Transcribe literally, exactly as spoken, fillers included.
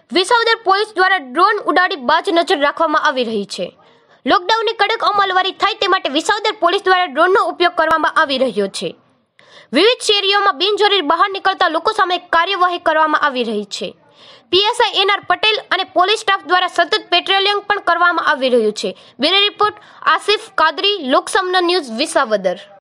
Visavadar police દ્વારા drone ઉડાડી બાજ નજર રાખવામાં આવી રહી છે. લોકડાઉનની કડક અમલવારી થાય તે માટે વિસાવદર પોલીસ દ્વારા ડ્રોનનો ઉપયોગ કરવામાં આવી રહ્યો છે. વિવિધ શેરીઓમાં બિનજરૂરી બહાર નીકળતા લોકો સામે કાર્યવાહી કરવામાં આવી રહી છે. પીએસઆઈ એન આર પટેલ અને પોલીસ સ્ટાફ દ્વારા સતત પેટ્રોલિંગ પણ કરવામાં આવી રહ્યું છે. બ્યુરો રિપોર્ટ આસિફ કાદરી, લોકસમના ન્યૂઝ, વિસાવદર.